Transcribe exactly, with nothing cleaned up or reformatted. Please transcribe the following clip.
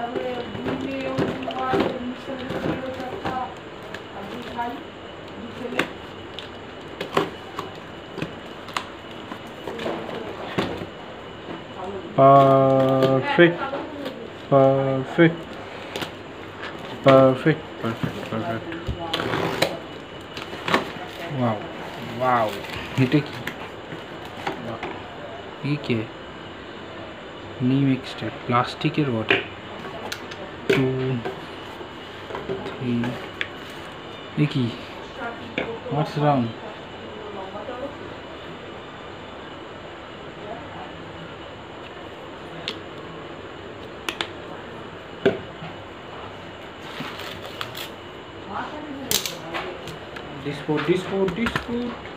Perfect, perfect, perfect, perfect, perfect. Wow, wow. এটা কি? ये क्या है? नीम एक्सट्रैक्ट प्लास्टिकेर बॉटल टू थ्री ये की what's wrong Discord, Discord, Discord.